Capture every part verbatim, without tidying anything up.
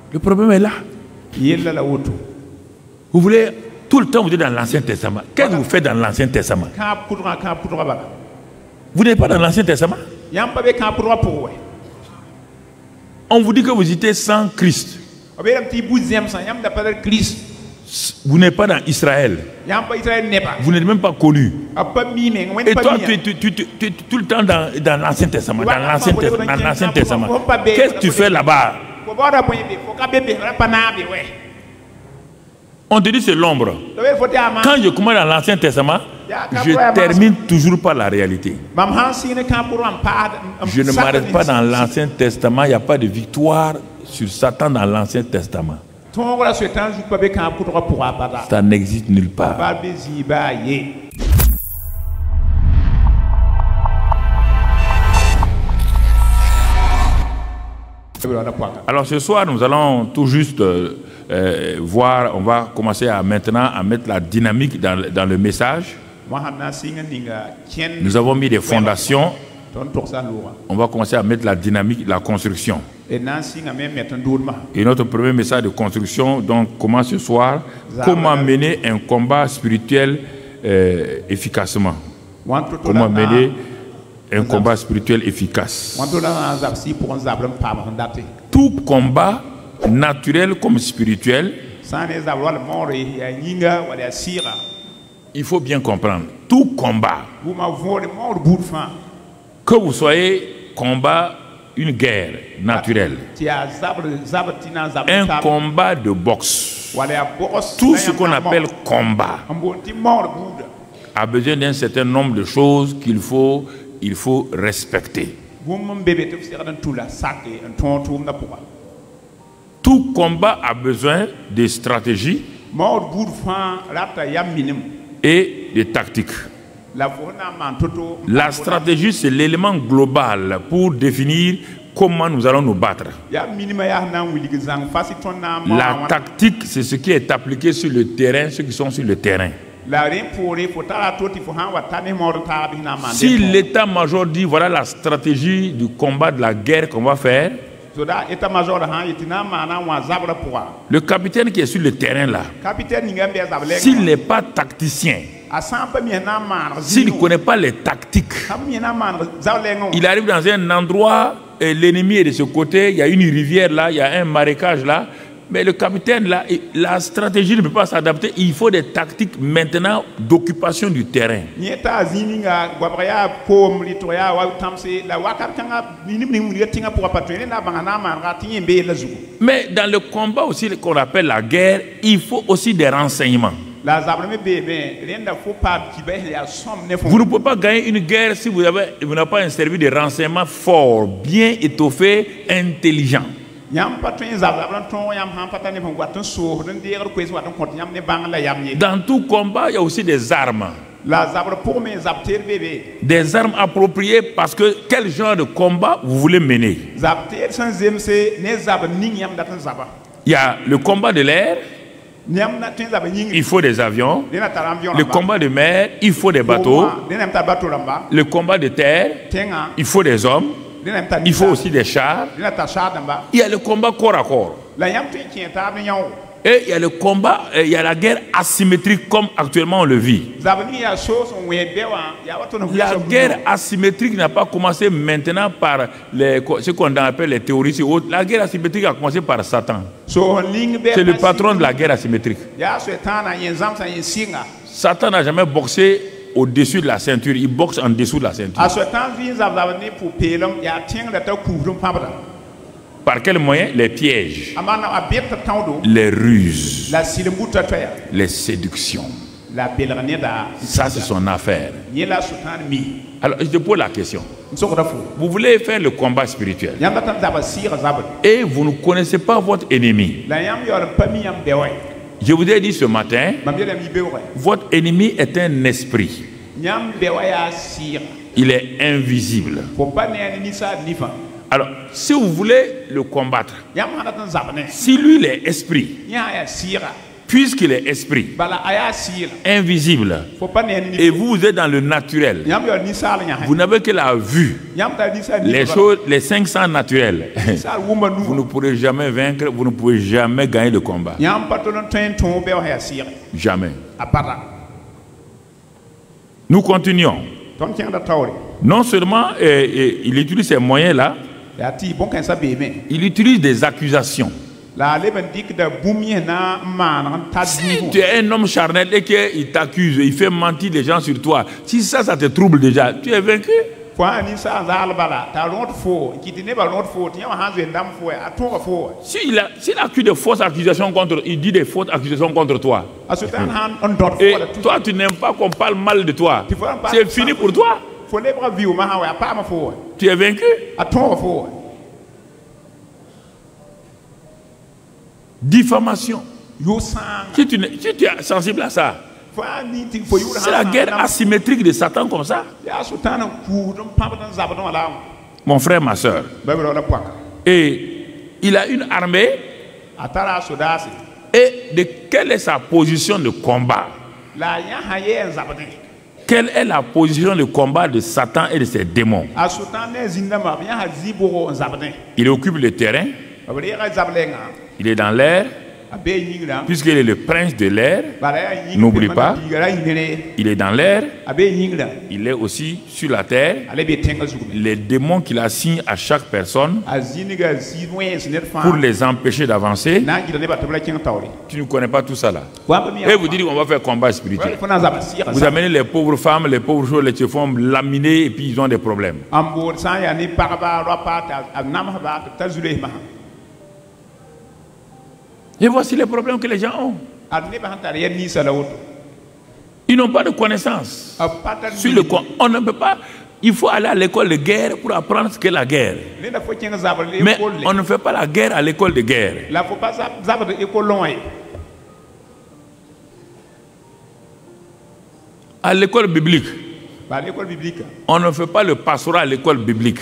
Le problème est là. Vous voulez tout le temps vous êtes dans l'Ancien Testament. Qu'est-ce que vous faites dans l'Ancien Testament? Vous n'êtes pas dans l'Ancien Testament. On vous dit que vous étiez sans Christ. Vous n'êtes pas dans Israël. Vous n'êtes même pas connu. Et toi, tu, tu, tu, tu, tu es tout le temps dans, dans l'Ancien Testament. Dans l'Ancien Testament. Dans l'Ancien Testament. Qu'est-ce que tu fais là-bas? On te dit c'est l'ombre. Quand je commence dans l'Ancien Testament, je termine toujours par la réalité. Je ne m'arrête pas dans l'Ancien Testament. Il n'y a pas de victoire sur Satan dans l'Ancien Testament. Ça n'existe nulle part. Alors ce soir, nous allons tout juste euh, euh, voir, on va commencer à maintenant à mettre la dynamique dans, dans le message. Nous avons mis des fondations. On va commencer à mettre la dynamique, la construction. Et notre premier message de construction donc commence ce soir. Comment mener un combat spirituel euh, efficacement? Comment mener un combat spirituel efficace? Tout combat, naturel comme spirituel, il faut bien comprendre. Tout combat, que vous soyez combat, une guerre naturelle, un combat de boxe, tout ce qu'on appelle combat a besoin d'un certain nombre de choses qu'il faut, il faut respecter. Tout combat a besoin de stratégie et de tactique. La stratégie, c'est l'élément global pour définir comment nous allons nous battre. La tactique, c'est ce qui est appliqué sur le terrain, ceux qui sont sur le terrain. Si l'état-major dit voilà la stratégie du combat de la guerre qu'on va faire, le capitaine qui est sur le terrain là, s'il n'est pas tacticien, s'il ne connaît pas les tactiques, il arrive dans un endroit, l'ennemi est de ce côté, il y a une rivière là, il y a un marécage là, mais le capitaine là, la stratégie ne peut pas s'adapter, il faut des tactiques maintenant d'occupation du terrain. Mais dans le combat aussi qu'on appelle la guerre, il faut aussi des renseignements. Vous ne pouvez pas gagner une guerre si vous n'avez pas un service de renseignement fort, bien étoffé, intelligent. Dans tout combat, il y a aussi des armes. Des armes appropriées parce que quel genre de combat vous voulez mener? Il y a le combat de l'air. Il faut des avions. Le combat de mer, il faut des bateaux. Le combat de terre, il faut des hommes. Il faut aussi des chars. Il y a le combat corps à corps. Et il y a le combat, il y a la guerre asymétrique comme actuellement on le vit. La guerre asymétrique n'a pas commencé maintenant par les, ce qu'on appelle les terroristes et autres. La guerre asymétrique a commencé par Satan. C'est le patron de la guerre asymétrique. Satan n'a jamais boxé au-dessus de la ceinture, il boxe en dessous de la ceinture. Par quel moyen? Les pièges, les ruses, les séductions. Ça, c'est son affaire. Alors, je te pose la question. Vous voulez faire le combat spirituel et vous ne connaissez pas votre ennemi. Je vous ai dit ce matin, votre ennemi est un esprit. Il est invisible. Alors, si vous voulez le combattre, si lui il est esprit, Puisqu'il est esprit, invisible, et vous, vous êtes dans le naturel, vous n'avez que la vue, les choses, les cinq sens naturels, vous ne pourrez jamais vaincre, vous ne pouvez jamais gagner le combat. Jamais. Nous continuons. Non seulement euh, euh, il utilise ces moyens-là, il utilise des accusations. Si tu es un homme charnel et qu'il t'accuse, il fait mentir les gens sur toi, si ça, ça te trouble déjà, tu es vaincu. S'il s'il accuse de fausses accusations contre, il dit des fausses accusations contre toi. Et toi, tu n'aimes pas qu'on parle mal de toi. C'est fini pour toi. Tu es vaincu. Diffamation. Si tu, si tu es sensible à ça, c'est la guerre asymétrique de Satan comme ça. Mon frère, ma soeur. Et il a une armée. Et de quelle est sa position de combat? Quelle est la position de combat de Satan et de ses démons? Il occupe le terrain. Il est dans l'air, puisqu'il est le prince de l'air. N'oublie pas, il est dans l'air, il est aussi sur la terre. Les démons qu'il assigne à chaque personne pour les empêcher d'avancer. Tu ne connais pas tout ça là. Et vous dites qu'on va faire combat spirituel. Vous amenez les pauvres femmes, les pauvres choses, les se font laminer et puis ils ont des problèmes. Et voici les problèmes que les gens ont. Ils n'ont pas de connaissances. Sur le, on ne peut pas. Il faut aller à l'école de guerre pour apprendre ce qu'est la guerre. Mais on ne fait pas la guerre à l'école de guerre. À l'école biblique, on ne fait pas le pastorat à l'école biblique.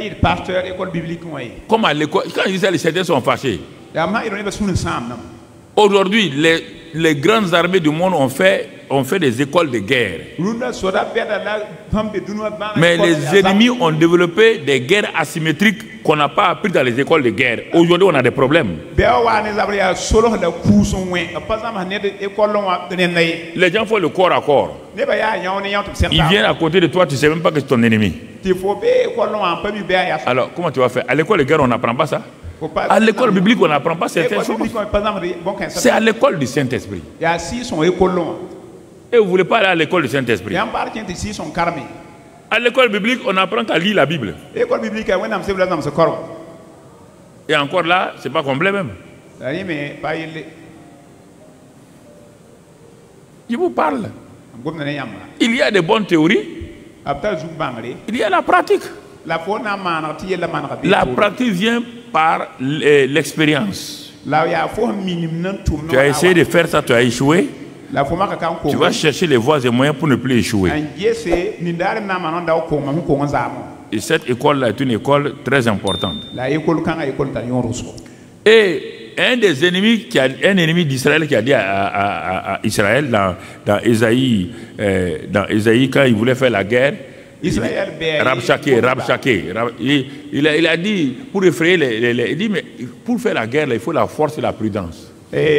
Comme à l'école, quand ils disaient les certains sont fâchés. Aujourd'hui, les, les grandes armées du monde ont fait, ont fait des écoles de guerre. Mais les ennemis ont développé des guerres asymétriques qu'on n'a pas appris dans les écoles de guerre. Aujourd'hui, on a des problèmes. Les gens font le corps à corps. Ils viennent à côté de toi, tu ne sais même pas que c'est ton ennemi. Alors, comment tu vas faire? À l'école de guerre, on n'apprend pas ça. À l'école biblique, on n'apprend pas certaines choses. C'est à l'école du Saint-Esprit. Et vous ne voulez pas aller à l'école du Saint-Esprit? À l'école biblique, on apprend qu'à lire la Bible. Et encore là, ce n'est pas complet même. Je vous parle. Il y a de bonnes théories. Il y a la pratique. La pratique vient par l'expérience. Tu as essayé de faire ça, tu as échoué. Tu vas chercher les voies et moyens pour ne plus échouer. Et cette école-là est une école très importante. Et un des ennemis, qui a, un ennemi d'Israël qui a dit à, à, à, à Israël dans, dans Ésaïe, euh, dans Ésaïe, quand il voulait faire la guerre, Rabshakeh, Rabshakeh, il, il, a, il a dit, pour effrayer les, les, les, il dit, mais pour faire la guerre, là, il faut la force et la prudence.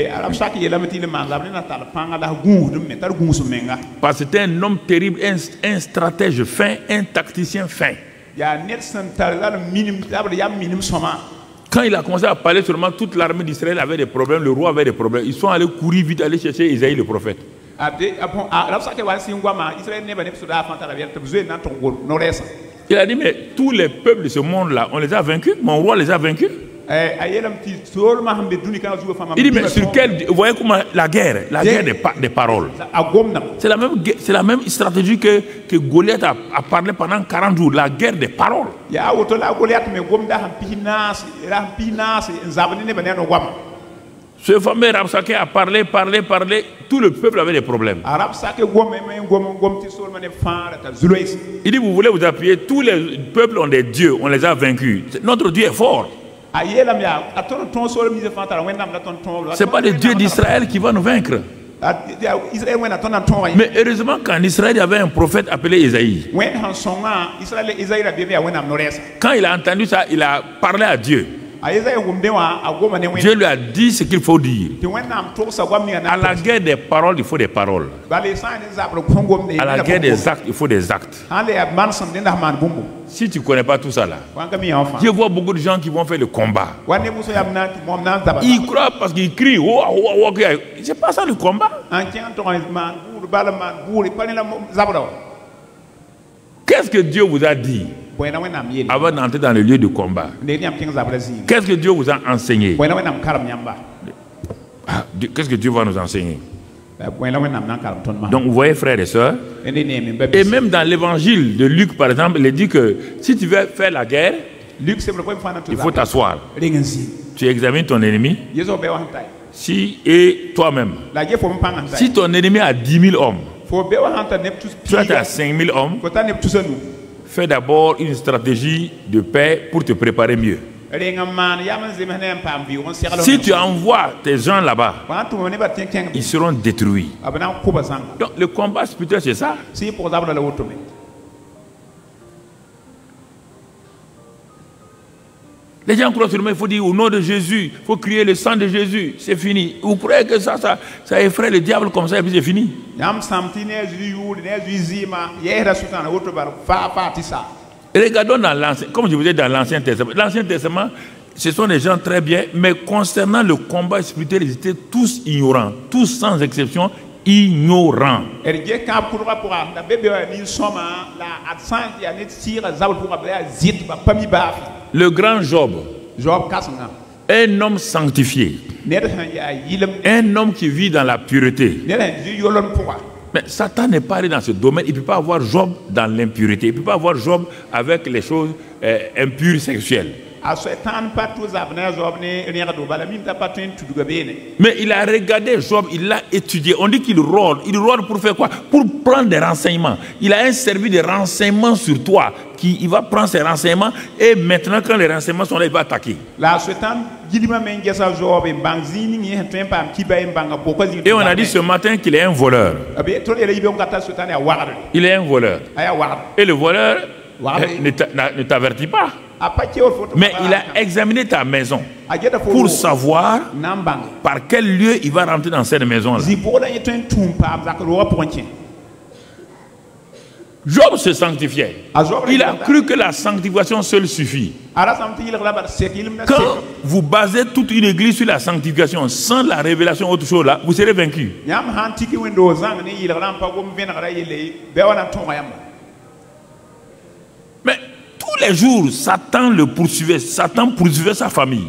Parce que c'était un homme terrible, un, un stratège fin, un tacticien fin. Quand il a commencé à parler seulement, toute l'armée d'Israël avait des problèmes, le roi avait des problèmes. Ils sont allés courir vite, aller chercher Isaïe le prophète. Il a dit, mais tous les peuples de ce monde-là, on les a vaincus, mon roi les a vaincus. Il dit, mais sur quel... Vous voyez comment la guerre, la guerre des, des paroles. C'est la même, c'est la même stratégie que, que Goliath a, a parlé pendant quarante jours, la guerre des paroles. Ce fameux Rabshakeh a parlé, parlé, parlé, tout le peuple avait des problèmes. Il dit, vous voulez vous appuyer, tous les peuples ont des dieux, on les a vaincus. Notre Dieu est fort. C'est pas le Dieu d'Israël qui va nous vaincre. Mais heureusement qu'en Israël, il y avait un prophète appelé Isaïe. Quand il a entendu ça, il a parlé à Dieu. Dieu lui a dit ce qu'il faut dire. À la guerre des paroles, il faut des paroles. À la guerre des actes, il faut des actes. Si tu ne connais pas tout ça là, je vois beaucoup de gens qui vont faire le combat. Ils croient parce qu'ils crient. Oh, oh, oh, oh. C'est pas ça le combat. Qu'est-ce que Dieu vous a dit avant d'entrer dans le lieu de combat? Qu'est-ce que Dieu vous a enseigné? Ah, qu'est-ce que Dieu va nous enseigner? Donc vous voyez, frères et sœurs, et même dans l'évangile de Luc par exemple, il dit que si tu veux faire la guerre, il faut t'asseoir. Tu examines ton ennemi, si, et toi-même. Si ton ennemi a dix mille hommes, toi tu as cinq mille hommes, fais d'abord une stratégie de paix pour te préparer mieux. Si tu envoies tes gens là-bas, ils seront détruits. Donc le combat spirituel, c'est ça. Les gens croient seulement, il faut dire au nom de Jésus, il faut crier le sang de Jésus, c'est fini. Vous croyez que ça, ça, ça effraie le diable comme ça et puis c'est fini? Regardons dans l'Ancien, comme je vous ai dit dans l'Ancien Testament. L'Ancien Testament, ce sont des gens très bien, mais concernant le combat spirituel, ils étaient tous ignorants, tous sans exception, ignorants. Le grand Job, un homme sanctifié, un homme qui vit dans la pureté. Mais Satan n'est pas allé dans ce domaine. Il ne peut pas avoir Job dans l'impureté. Il ne peut pas avoir Job avec les choses euh, impures sexuelles. Mais il a regardé Job, il l'a étudié. On dit qu'il rôde. Il rôde pour faire quoi? Pour prendre des renseignements. Il a un service de renseignement sur toi. Qui, il va prendre ses renseignements et maintenant quand les renseignements sont là, il va attaquer. Et on a dit ce matin qu'il est un voleur. Il est un voleur. Et le voleur ne t'avertit pas. Mais il a examiné ta maison pour savoir par quel lieu il va rentrer dans cette maison-là. Job se sanctifiait. Il a cru que la sanctification seule suffit. Quand vous basez toute une église sur la sanctification sans la révélation autre chose là, vous serez vaincu. Mais tous les jours, Satan le poursuivait. Satan poursuivait sa famille.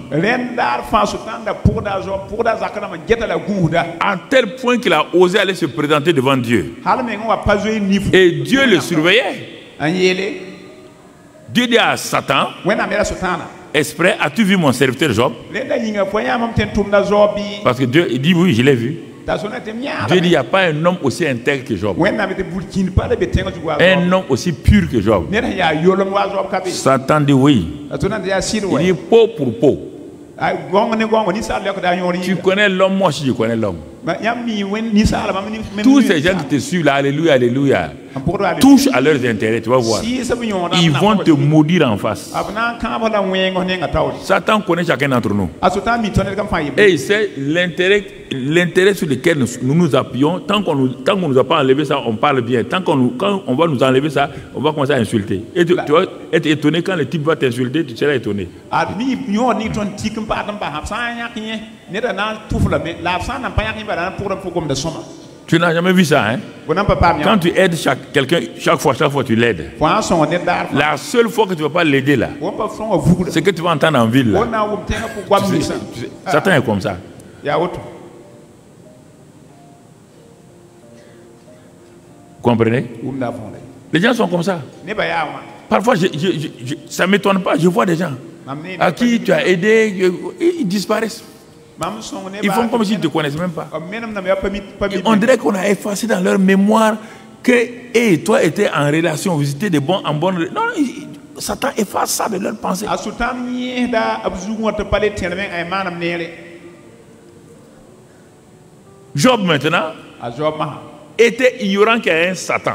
À tel point qu'il a osé aller se présenter devant Dieu. Et Dieu le surveillait. Dieu dit à Satan, exprès, as-tu vu mon serviteur Job? Parce que Dieu il dit oui, je l'ai vu. Dieu dit il n'y a pas un homme aussi intègre que Job. Un homme aussi pur que Job. Satan dit oui. Il dit peau pour peau. Tu connais l'homme, moi aussi je connais l'homme. Tous ces gens qui te suivent là, alléluia, alléluia, touchent à leurs intérêts, tu vas voir. Ils vont te maudire en face. Satan connaît chacun d'entre nous. Et il sait l'intérêt, l'intérêt sur lequel nous nous, nous appuyons. Tant qu'on ne nous a pas enlevé ça, on parle bien. Tant qu'on nous, quand on va nous enlever ça, on va commencer à insulter. Et tu, tu vas être étonné quand le type va t'insulter, tu seras étonné. Tu n'as jamais vu ça, hein? Quand tu aides quelqu'un, chaque fois, chaque fois tu l'aides. La seule fois que tu ne vas pas l'aider là, c'est que tu vas entendre en ville. Là. Tu sais, tu sais, Satan est comme ça. Vous comprenez? Les gens sont comme ça. Parfois, je, je, je, ça ne m'étonne pas, je vois des gens à qui tu as aidé, ils disparaissent. Ils font comme s'ils ne te connaissent même pas. On dirait qu'on a effacé dans leur mémoire que hey, toi étais en relation, vous étiez de bons en bonne. Non, Satan efface ça de leur pensée. Job maintenant était ignorant qu'il y a un Satan.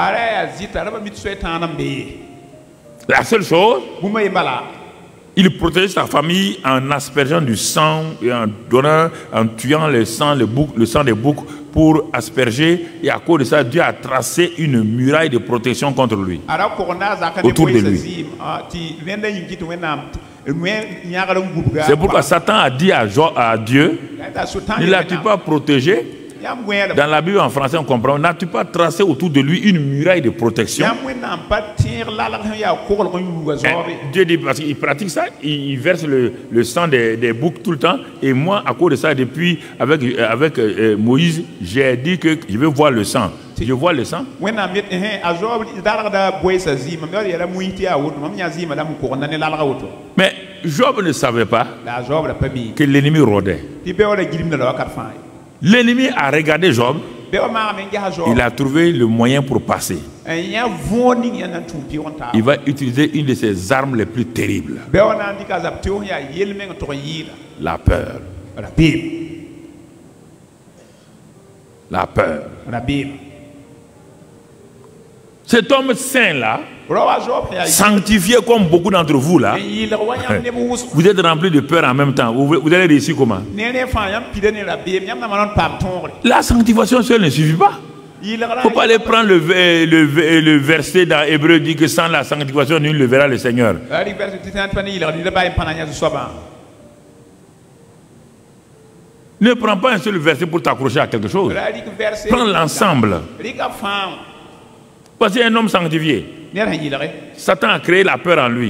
La seule chose, il protégeait sa famille en aspergeant du sang et en donnant, en tuant le sang, le, bouc, le sang des boucs pour asperger. Et à cause de ça, Dieu a tracé une muraille de protection contre lui, autour de lui. C'est pourquoi Satan a dit à, Job, à Dieu, ne l'as-tu pas protégé? Dans la Bible en français on comprend, n'as-tu pas tracé autour de lui une muraille de protection? Et Dieu dit, parce qu'il pratique ça, il verse le, le sang des, des boucs tout le temps. Et moi, à cause de ça, depuis avec, avec euh, Moïse, j'ai dit que je veux voir le sang. Je vois le sang. Mais Job ne savait pas que l'ennemi rôdait. L'ennemi a regardé Job, il a trouvé le moyen pour passer. Il va utiliser une de ses armes les plus terribles. La peur. La peur. Cet homme saint-là, sanctifié comme beaucoup d'entre vous là, vous êtes remplis de peur en même temps. Vous, vous allez réussir comment? La sanctification seule ne suffit pas. Il ne faut pas aller prendre le, le, le verset dans Hébreu dit que sans la sanctification, nul ne verra le Seigneur. Ne prends pas un seul verset pour t'accrocher à quelque chose. Prends l'ensemble. Parce qu'un homme sanctifié, Satan a créé la peur en lui.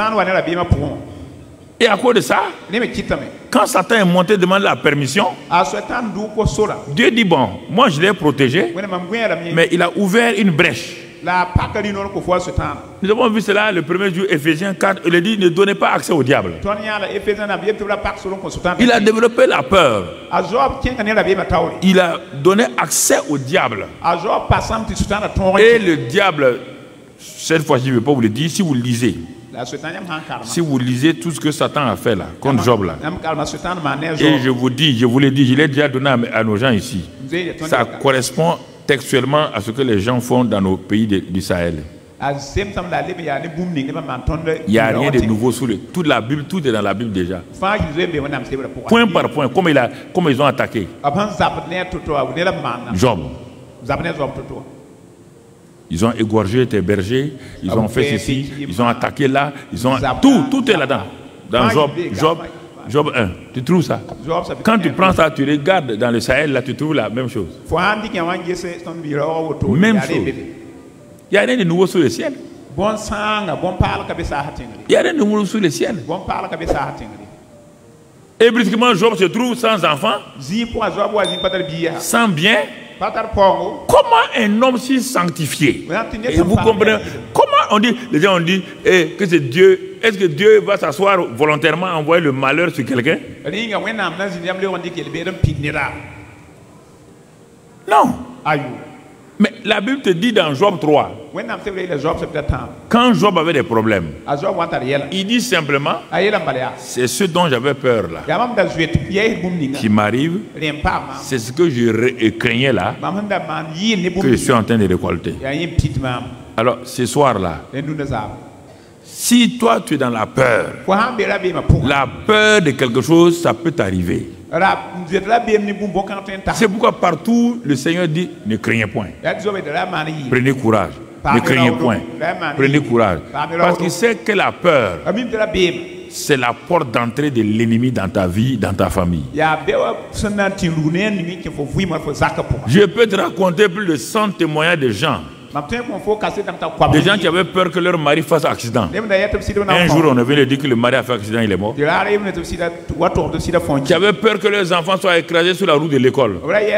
Et à cause de ça, quand Satan est monté demander la permission, Dieu dit, bon, moi je l'ai protégé, mais il a ouvert une brèche. Nous avons vu cela le premier jour, Ephésiens quatre, il a dit, ne donnez pas accès au diable. Il a développé la peur. Il a donné accès au diable. Et le diable, cette fois-ci, je ne vais pas vous le dire, si vous le lisez, si vous lisez tout ce que Satan a fait là, contre Job là, et je vous dis, je vous l'ai dit, je l'ai déjà donné à, à nos gens ici, ça correspond textuellement à ce que les gens font dans nos pays de, du Sahel. Il n'y a rien de nouveau sous le... Toute la Bible, tout est dans la Bible déjà. Point par point, comme, il a, comme ils ont attaqué Job. Ils ont égorgé tes bergers, ils ont fait ceci, ils ont attaqué là, ils ont... Tout, tout est là-dedans. Dans Job, Job, Job un, tu trouves ça? Quand tu prends ça, tu regardes dans le Sahel, là, tu trouves la même chose. Même chose. Il n'y a rien de nouveau sous le ciel. Il n'y a rien de nouveau sous le ciel. Et brusquement, Job se trouve sans enfant, sans bien. Comment un homme si sanctifié? Et vous comprenez? Comment on dit, les gens ont dit eh, que c'est Dieu. Est-ce que Dieu va s'asseoir volontairement envoyer le malheur sur quelqu'un? Non. Mais la Bible te dit dans Job trois, quand Job avait des problèmes, il dit simplement, c'est ce dont j'avais peur là, qui m'arrive, c'est ce que je craignais là, que je suis en train de récolter. Alors ce soir là, si toi tu es dans la peur, la peur de quelque chose, ça peut t'arriver. C'est pourquoi partout le Seigneur dit, ne craignez point. Prenez courage. Ne craignez point. Prenez courage. Parce qu'il sait que la peur, c'est la porte d'entrée de l'ennemi dans ta vie, dans ta famille. Je peux te raconter plus de cent témoignages de gens. Des gens qui avaient peur que leur mari fasse accident. Un jour, on avait dit que le mari a fait accident, il est mort. Qui avaient peur que leurs enfants soient écrasés sur la route de l'école.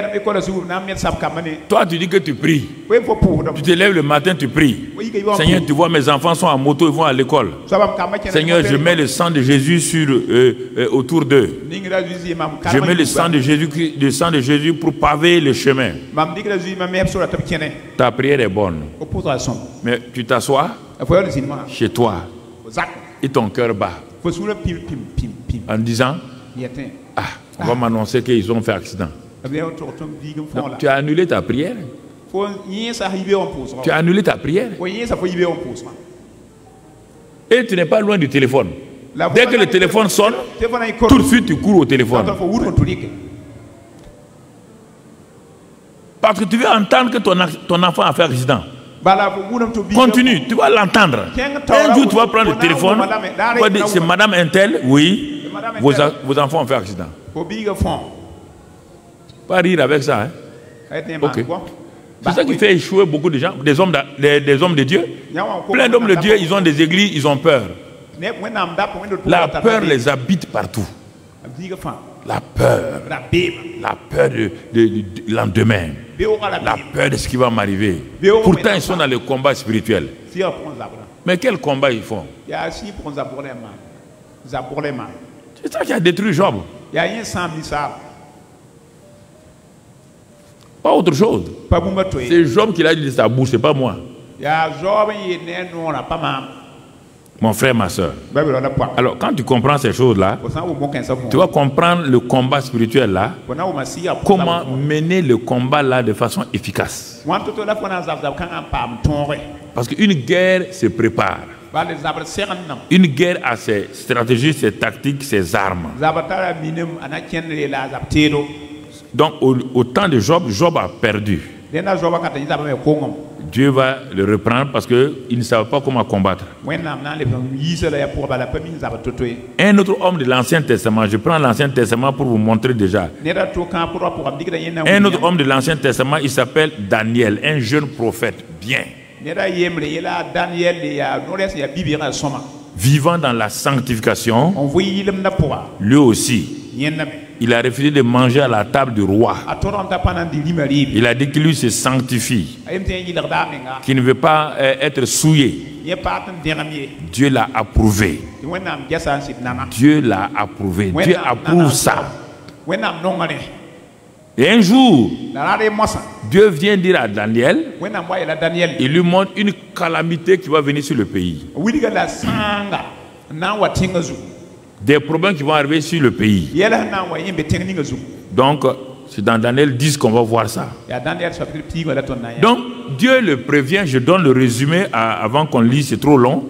Toi, tu dis que tu pries. Tu te lèves le matin, tu pries. Seigneur, tu vois, mes enfants sont en moto, ils vont à l'école. Seigneur, je mets le sang de Jésus sur, euh, euh, autour d'eux. Je mets le sang de Jésus, le sang de Jésus pour paver le chemin. Ta prière est bonne. téléphone. Mais tu t'assois chez toi et ton cœur bat en disant, ah, on va m'annoncer qu'ils ont fait accident. Donc, tu as annulé ta prière. Tu as annulé ta prière. Et tu n'es pas loin du téléphone. Dès que le téléphone sonne, tout de suite tu cours au téléphone. Parce que tu veux entendre que ton, ton enfant a fait accident. Continue, tu vas l'entendre. Un jour tu vas prendre le téléphone, tu vas dire, c'est Madame Intel, oui, vos, vos enfants ont fait accident. Pas rire avec ça. Hein? Okay. C'est ça qui fait échouer beaucoup de gens, des hommes de, des, des hommes de Dieu. Plein d'hommes de Dieu, ils ont des églises, ils ont peur. La peur les habite partout. La peur. La peur du de, de, de lendemain. La peur de ce qui va m'arriver. Pourtant, ils sont dans le combat spirituel. Mais quel combat ils font? C'est ça qui a détruit Job. Pas autre chose. C'est Job qui l'a dit de sa bouche, c'est pas moi. Mon frère, ma soeur. Alors, quand tu comprends ces choses-là, tu vas comprendre le combat spirituel là, comment mener le combat là de façon efficace. Parce qu'une guerre se prépare. Une guerre a ses stratégies, ses tactiques, ses armes. Donc, au, au temps de Job, Job a perdu. Dieu va le reprendre parce qu'il ne savait pas comment combattre. Un autre homme de l'Ancien Testament, je prends l'Ancien Testament pour vous montrer déjà. Un autre homme de l'Ancien Testament, il s'appelle Daniel, un jeune prophète, bien. Vivant dans la sanctification, lui aussi, il a refusé de manger à la table du roi. Il a dit que lui se sanctifie, qu'il ne veut pas euh, être souillé. Dieu l'a approuvé. Dieu l'a approuvé. Dieu approuve ça. Et un jour, Dieu vient dire à Daniel, il lui montre une calamité qui va venir sur le pays. Des problèmes qui vont arriver sur le pays. Donc, c'est dans Daniel dix qu'on va voir ça. Donc, Dieu le prévient, je donne le résumé à, avant qu'on lise, c'est trop long.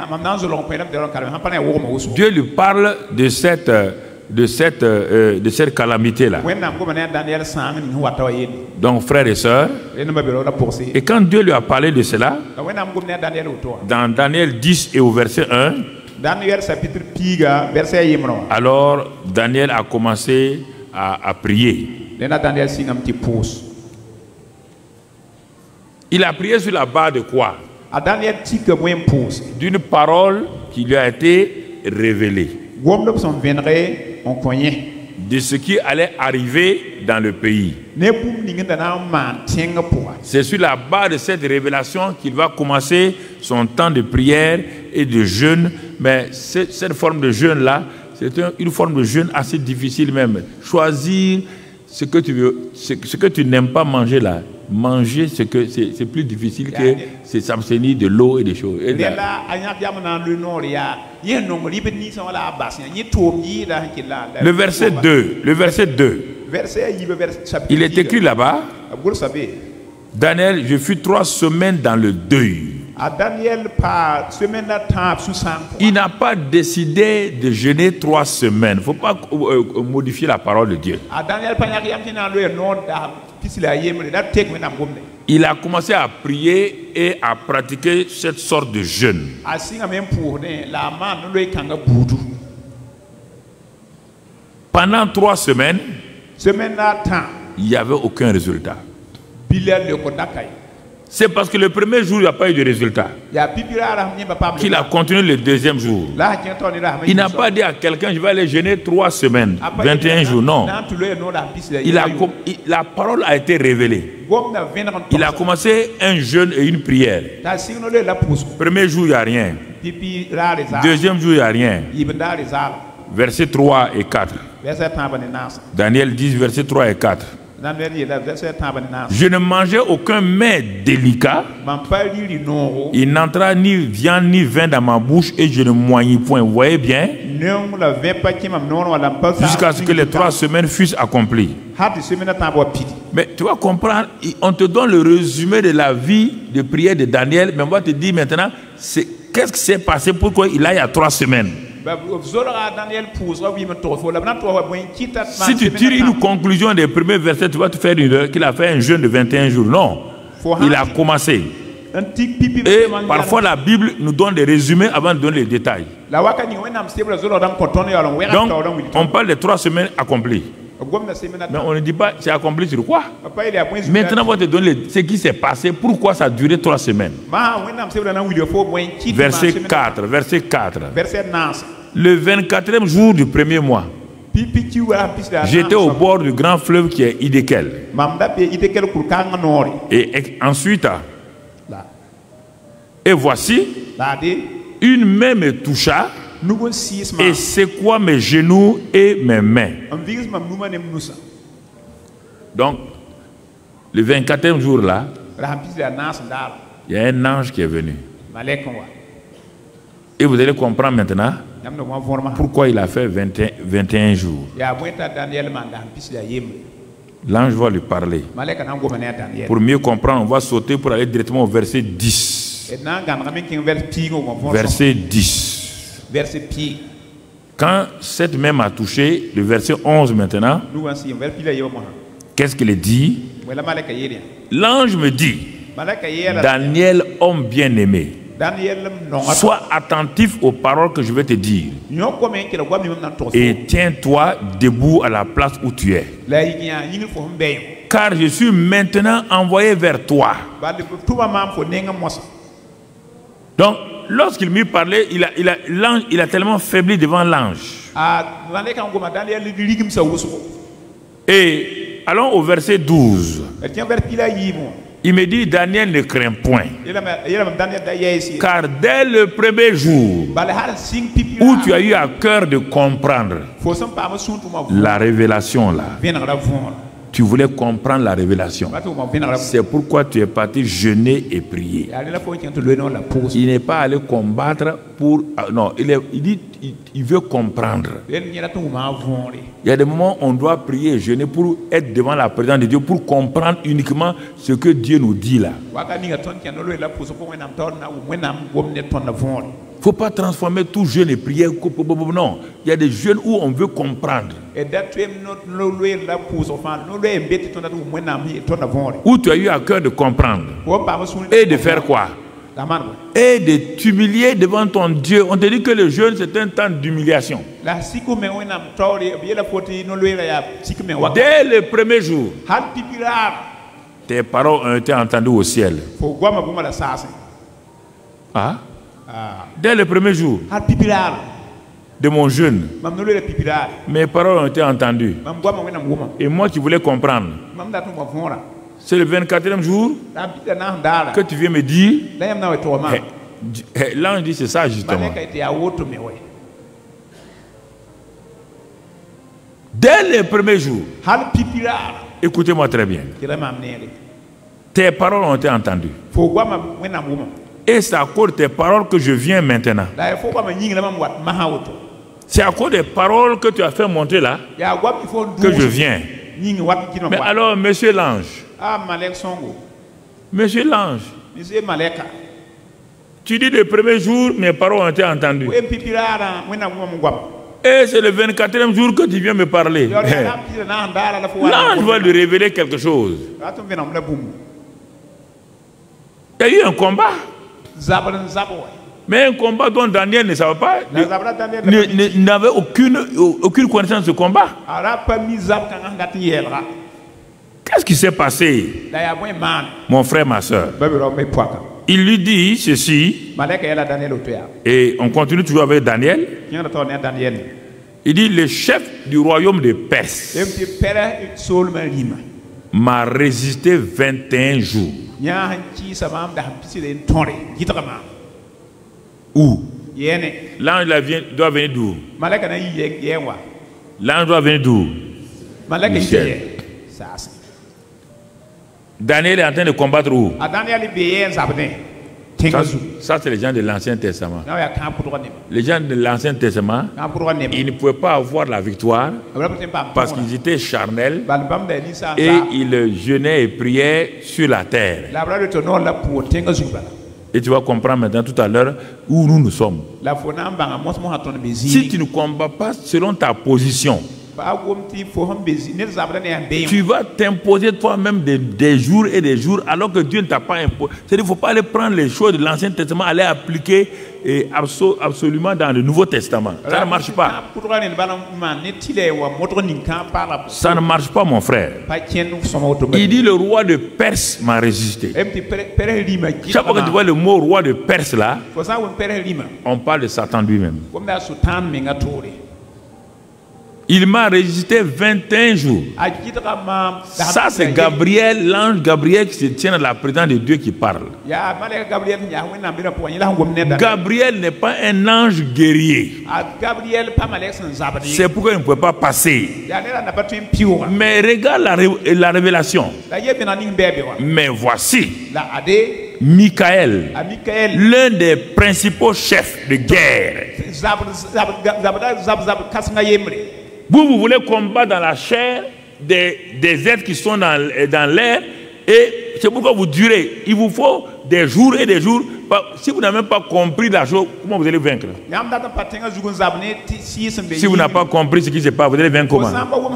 Dieu lui parle de cette, de cette, euh, de cette calamité-là. Donc, frères et sœurs, et quand Dieu lui a parlé de cela, dans Daniel dix et au verset un, alors Daniel a commencé à, à prier. Il a prié sur la base de quoi? D'une parole qui lui a été révélée. De ce qui allait arriver dans le pays. C'est sur la base de cette révélation qu'il va commencer son temps de prière et de jeûne. Mais cette, cette forme de jeûne-là, c'est une forme de jeûne assez difficile même. Choisir ce que tu veux, ce, ce que tu n'aimes pas manger là. Manger, ce que c'est plus difficile que c'est s'abstenir de l'eau et des choses. Et le verset deux, le verset deux, il est écrit là-bas, Daniel, je fus trois semaines dans le deuil. Il n'a pas décidé de jeûner trois semaines. Il ne faut pas euh, modifier la parole de Dieu. Il a commencé à prier et à pratiquer cette sorte de jeûne. Pendant trois semaines, il n'y avait aucun résultat. C'est parce que le premier jour, il n'y a pas eu de résultat qu'il a continué le deuxième jour. Il n'a pas dit à quelqu'un, je vais aller jeûner trois semaines, vingt et un jours. Non. Il a, la parole a été révélée. Il a commencé un jeûne et une prière. Premier jour, il n'y a rien. Deuxième jour, il n'y a rien. Versets trois et quatre. Daniel dix, versets trois et quatre. Je ne mangeais aucun mets délicat. Il n'entra ni viande ni vin dans ma bouche et je ne moignis point. Vous voyez bien? Jusqu'à ce que les trois semaines fussent accomplies. Mais tu vas comprendre, on te donne le résumé de la vie de prière de Daniel, mais on va te dire maintenant, qu'est-ce qui s'est passé pourquoi il a il y a trois semaines. Si tu tires une conclusion des premiers versets, tu vas te faire une heure qu'il a fait un jeûne de vingt et un jours. Non, il a commencé. Et parfois la Bible nous donne des résumés avant de donner les détails. Donc, on parle des trois semaines accomplies. Mais on ne dit pas c'est accompli sur quoi. Maintenant, on va te donner ce qui s'est passé, pourquoi ça a duré trois semaines. Verset quatre, verset quatre. Le vingt-quatrième jour du premier mois, j'étais au bord du grand fleuve qui est Hiddekel. Et ensuite, et voici, une main me toucha et secoua mes genoux et mes mains. Donc, le vingt-quatrième jour là, il y a un ange qui est venu. Et vous allez comprendre maintenant pourquoi il a fait vingt et un jours. L'ange va lui parler. Pour mieux comprendre, on va sauter pour aller directement au verset dix. Verset dix. Quand cette main m'a touché, le verset onze maintenant, qu'est-ce qu'il dit? L'ange me dit, Daniel, homme bien-aimé, sois attentif aux paroles que je vais te dire et tiens-toi debout à la place où tu es. Car je suis maintenant envoyé vers toi. Donc, lorsqu'il m'y parlait, il a, il, a, l'ange, il a tellement faibli devant l'ange. Et allons au verset douze. Il me dit, Daniel, ne crains point. Car dès le premier jour où tu as eu à cœur de comprendre la révélation là, tu voulais comprendre la révélation. C'est pourquoi tu es parti jeûner et prier. Il n'est pas allé combattre pour... Non, il, est, il dit il, il veut comprendre. Il y a des moments où on doit prier et jeûner pour être devant la présence de Dieu, pour comprendre uniquement ce que Dieu nous dit là. Il ne faut pas transformer tout jeûne et prière. Non, il y a des jeûnes où on veut comprendre. Où tu as eu à cœur de comprendre. Et de faire quoi? Et de t'humilier devant ton Dieu. On te dit que le jeûne c'est un temps d'humiliation. Dès le premier jour, tes paroles ont été entendues au ciel. Ah? Dès le premier jour de mon jeûne, mes paroles ont été entendues. Et moi qui voulais comprendre, c'est le vingt-quatrième jour que tu viens me dire. L'ange dit c'est ça justement. Dès le premier jour, écoutez-moi très bien, tes paroles ont été entendues. Et c'est à cause de tes paroles que je viens maintenant. C'est à cause des paroles que tu as fait monter là que je viens. Mais alors, monsieur l'ange, monsieur l'ange, tu dis le premier jour, mes paroles ont été entendues. Et c'est le vingt-quatrième jour que tu viens me parler. L'ange va lui révéler quelque chose. Il y a eu un combat. Mais un combat dont Daniel ne savait pas, n'avait aucune, aucune connaissance de ce combat. Qu'est-ce qui s'est passé, mon frère, ma soeur? Il lui dit ceci, et on continue toujours avec Daniel. Il dit, le chef du royaume de Perse m'a résisté vingt et un jours. Où? L'ange doit venir d'où? L'ange doit venir d'où? Michel. Daniel est en train de combattre où? Ça, ça c'est les gens de l'Ancien Testament. Les gens de l'Ancien Testament, ils ne pouvaient pas avoir la victoire parce qu'ils étaient charnels et ils jeûnaient et priaient sur la terre. Et tu vas comprendre maintenant tout à l'heure où nous nous sommes. Si tu ne combats pas selon ta position, tu vas t'imposer toi-même des, des jours et des jours alors que Dieu ne t'a pas imposé. C'est-à-dire qu'il ne faut pas aller prendre les choses de l'Ancien Testament, aller appliquer et abso absolument dans le Nouveau Testament. Ça ne marche pas. Ça ne marche pas, mon frère. Il dit le roi de Perse m'a résisté. Chaque fois que tu vois le mot roi de Perse là, on parle de Satan lui-même. Il m'a résisté vingt et un jours. Ça, c'est Gabriel, l'ange Gabriel qui se tient à la présence de Dieu qui parle. Gabriel n'est pas un ange guerrier. C'est pourquoi il ne pouvait pas passer. Mais regarde la, ré la révélation. Mais voici Michael, l'un des principaux chefs de guerre. Vous, vous voulez combattre dans la chair des, des êtres qui sont dans, dans l'air et c'est pourquoi vous durez. Il vous faut des jours et des jours. Si vous n'avez même pas compris la chose, comment vous allez vaincre? Si vous n'avez pas compris ce qui se passe, vous allez vaincre comment?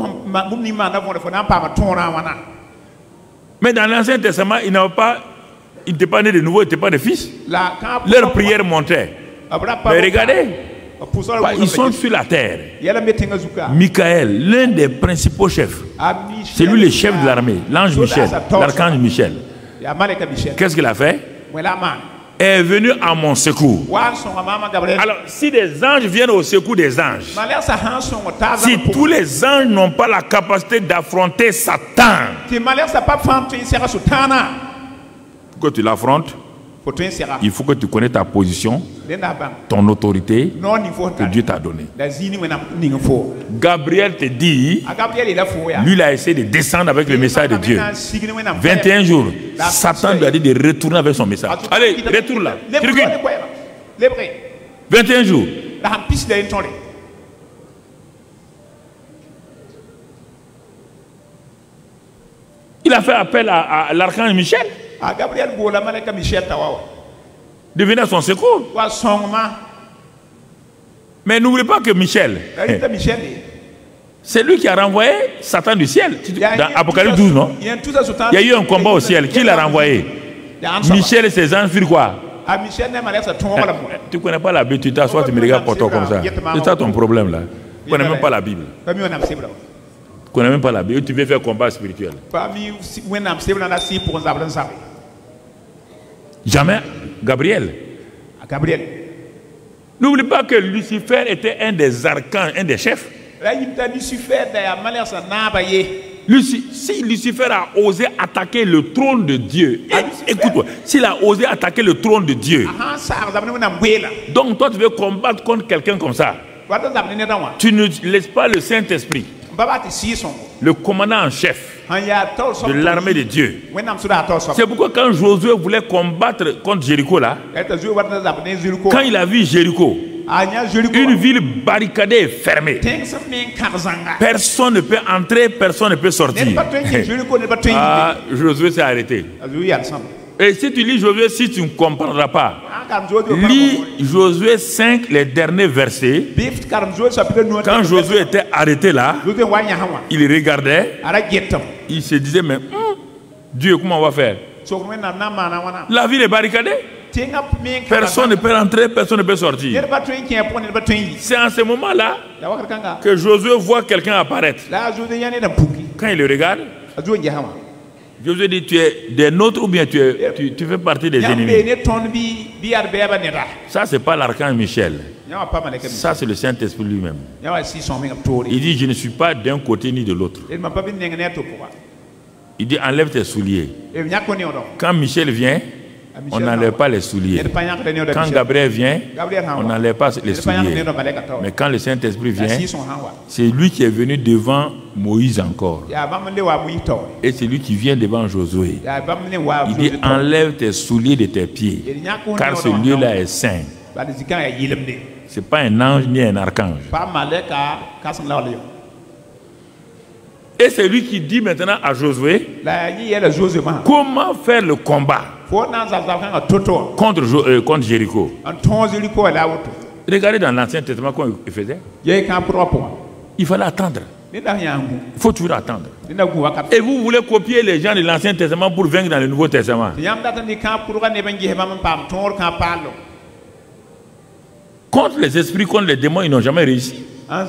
Mais dans l'Ancien Testament, ils n'avaient pas, ils n'étaient pas nés de nouveau, ils n'étaient pas de fils. Leur prière montait. Mais regardez. Ils sont sur la terre. Michael, l'un des principaux chefs, c'est lui le chef de l'armée, l'ange Michel, l'archange Michel. Qu'est-ce qu'il a fait? Est venu à mon secours. Alors, si des anges viennent au secours des anges, si tous les anges n'ont pas la capacité d'affronter Satan, pourquoi tu l'affrontes? Il faut que tu connais ta position, ton autorité que Dieu t'a donnée. Gabriel te dit, lui il a essayé de descendre avec le message de Dieu. vingt et un jours, Satan lui a dit de retourner avec son message. Allez, retourne là. vingt et un jours. Il a fait appel à, à l'archange Michel de venir à son secours. Mais n'oubliez pas que Michel, c'est lui qui a renvoyé Satan du ciel. Dans Apocalypse douze, non? Il y a eu un combat au ciel. Qui l'a renvoyé? Michel et ses anges firent quoi? Tu ne connais pas la Bible, tu t'assois, tu me regardes pour toi comme ça. C'est ça ton problème là. Tu ne connais même pas la Bible. Tu ne connais même pas la Bible. Tu veux faire combat spirituel. Jamais. Gabriel. Gabriel. N'oublie pas que Lucifer était un des archanges, un des chefs. Luci si Lucifer a osé attaquer le trône de Dieu, écoute-moi, s'il a osé attaquer le trône de Dieu, donc toi tu veux combattre contre quelqu'un comme ça, tu ne laisses pas le Saint-Esprit, le commandant en chef de l'armée de Dieu. C'est pourquoi quand Josué voulait combattre contre Jéricho là, quand il a vu Jéricho, une ville barricadée et fermée, personne ne peut entrer, personne ne peut sortir. Ah, Josué s'est arrêté. Et si tu lis Josué, si tu ne comprendras pas, lis Josué cinq, les derniers versets. Quand Josué était arrêté là, il regardait, il se disait, mais hum, Dieu, comment on va faire? La ville est barricadée. Personne ne peut rentrer, personne ne peut sortir. C'est en ce moment-là que Josué voit quelqu'un apparaître. Quand il le regarde, Josué dit, tu es des nôtres ou bien tu, es, tu, tu fais partie des ennemis. Ça, c'est pas l'archange Michel. Ça, c'est le Saint-Esprit lui-même. Il dit, je ne suis pas d'un côté ni de l'autre. Il dit, enlève tes souliers. Quand Michel vient, on n'enlève pas les souliers. Quand Gabriel vient, on n'enlève pas les souliers. Mais quand le Saint-Esprit vient, c'est lui qui est venu devant Moïse encore. Et c'est lui qui vient devant Josué. Il dit, enlève tes souliers de tes pieds, car ce lieu-là est saint. Ce n'est pas un ange ni un archange. Et c'est lui qui dit maintenant à Josué comment faire le combat contre, euh, contre Jéricho. Regardez dans l'Ancien Testament comment il faisait. Il fallait attendre. Il faut toujours attendre. Et vous voulez copier les gens de l'Ancien Testament pour vaincre dans le Nouveau Testament. Contre les esprits, contre les démons, ils n'ont jamais réussi.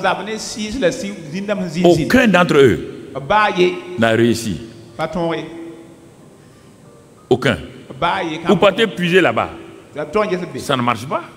Aucun d'entre eux n'a réussi. Aucun. Vous partez puiser là-bas. Ça ne marche pas.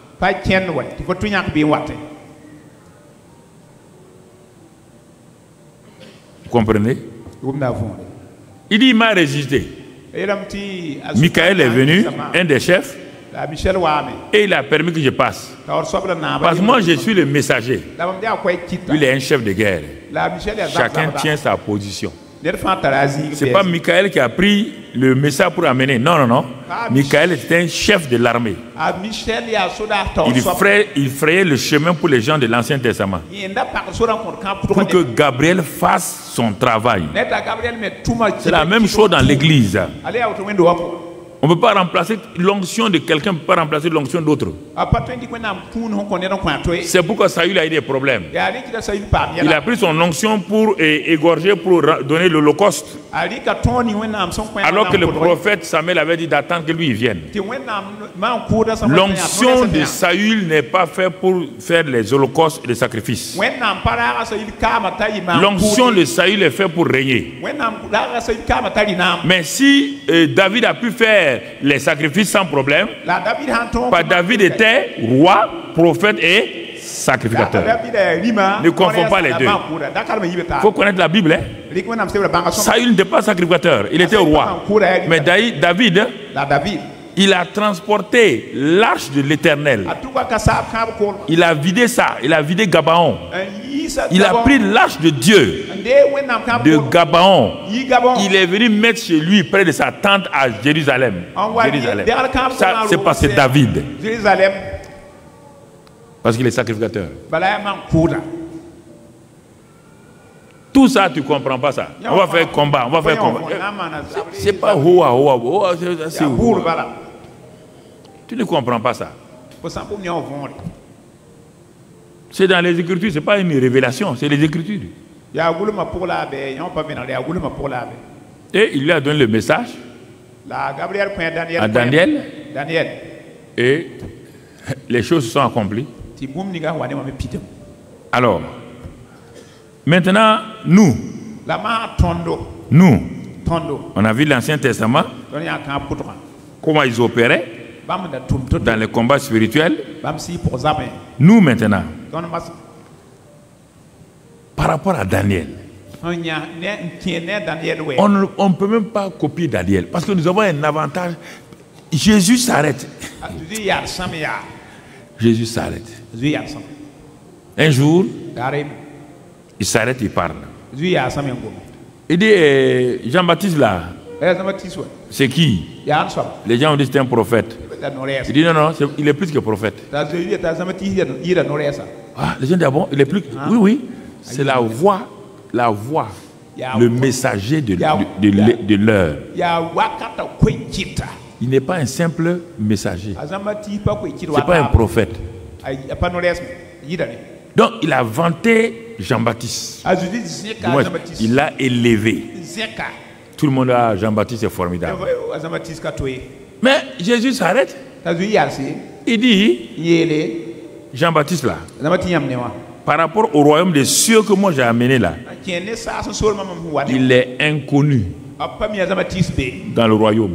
Vous comprenez? Il dit, il m'a résisté. Michael est venu, un des chefs, et il a permis que je passe. Parce que moi, je suis le messager. Lui, il est un chef de guerre. Chacun tient sa position. Ce n'est pas Michael qui a pris le message pour amener. Non, non, non. Michael était un chef de l'armée. Il frayait, il frayait le chemin pour les gens de l'Ancien Testament. Pour que Gabriel fasse son travail. C'est la même chose dans l'église. On ne peut pas remplacer l'onction de quelqu'un, on ne peut pas remplacer l'onction d'autre. C'est pourquoi Saül a eu des problèmes. Il a pris son onction pour égorger, pour donner l'holocauste. Alors que le prophète Samuel avait dit d'attendre que lui il vienne. L'onction de Saül n'est pas faite pour faire les holocaustes et les sacrifices. L'onction de Saül est faite pour régner. Mais si euh, David a pu faire les sacrifices sans problème, pas David était roi, prophète et sacrificateur. Ne confond pas les deux. Il faut connaître la Bible. Hein? Saül n'était pas sacrificateur, il était roi. Mais David, il a transporté l'arche de l'Éternel. Il a vidé ça, il a vidé Gabaon. Il a pris l'arche de Dieu de Gabaon. Il est venu mettre chez lui près de sa tente à Jérusalem. Jérusalem. Ça, c'est parce que David. Parce qu'il est sacrificateur. Tout ça, tu ne comprends pas ça. On va faire combat, on va faire combat. C'est pas hoa, hoa, hoa, c'est hoa. Tu ne comprends pas ça. C'est dans les Écritures, ce n'est pas une révélation, c'est les Écritures. Et il lui a donné le message à Daniel. Et les choses se sont accomplies. Alors, maintenant, nous, nous, on a vu l'Ancien Testament, comment ils opéraient dans les combats spirituels. Nous, maintenant, par rapport à Daniel, on ne peut même pas copier Daniel parce que nous avons un avantage. Jésus s'arrête. Jésus s'arrête. Un jour, il s'arrête, il parle. Il dit, eh, Jean-Baptiste là, c'est qui? Les gens ont dit c'est un prophète. Il dit non, non, est, il est plus que prophète. Ah, les gens disent ah bon, il est plus que... Oui, oui, c'est la voix, la voix, le messager de, de, de, de l'heure. Il n'est pas un simple messager. Ce n'est pas un prophète. Donc il a vanté Jean-Baptiste. Il l'a élevé. Tout le monde a Jean-Baptiste est formidable. Mais Jésus s'arrête. Il dit Jean-Baptiste là, par rapport au royaume des cieux que moi j'ai amené là, il est inconnu dans le royaume.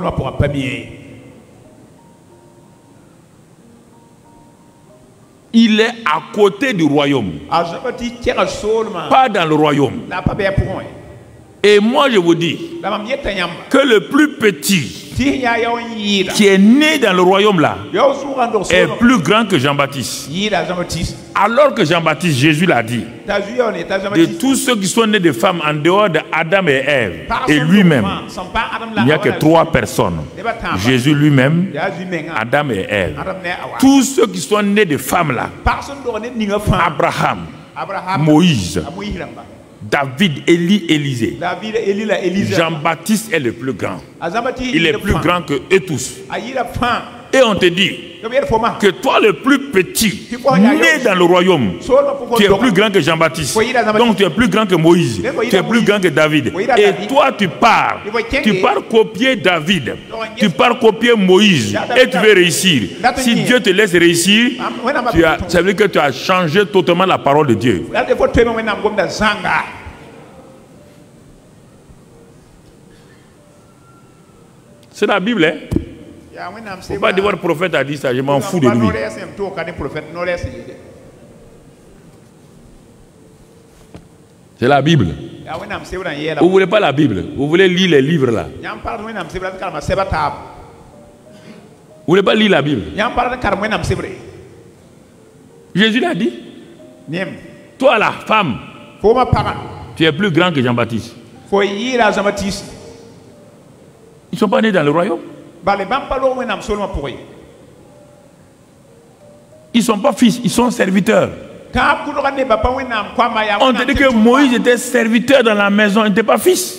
Il est à côté du royaume, pas dans le royaume. Et moi je vous dis que le plus petit qui est né dans le royaume là, est plus grand que Jean-Baptiste. Alors que Jean-Baptiste, Jésus l'a dit, de tous ceux qui sont nés de femmes en dehors d'Adam et Ève, et lui-même, il n'y a que trois personnes. Jésus lui-même, Adam et Ève. Tous ceux qui sont nés de femmes là, Abraham, Moïse, David, Élie, Élisée. Jean-Baptiste est le plus grand. Il est plus grand que eux tous. Et on te dit que toi, le plus petit, né dans le royaume, tu es plus grand que Jean-Baptiste. Donc tu es plus grand que Moïse. Tu es plus grand que David. Et toi, tu pars. Tu pars copier David. Tu pars copier Moïse. Et tu veux réussir. Si Dieu te laisse réussir, tu as, ça veut dire que tu as changé totalement la parole de Dieu. C'est la Bible, hein? Il ne faut pas dire que le prophète a dit ça, je m'en fous de lui. C'est la Bible. Vous ne voulez pas la Bible, vous voulez lire les livres là. Vous ne voulez pas lire la Bible. Jésus l'a dit. Toi la femme, tu es plus grand que Jean-Baptiste. Ils ne sont pas nés dans le royaume. Ils ne sont pas fils, ils sont serviteurs. On te dit que Moïse était serviteur dans la maison, il n'était pas fils.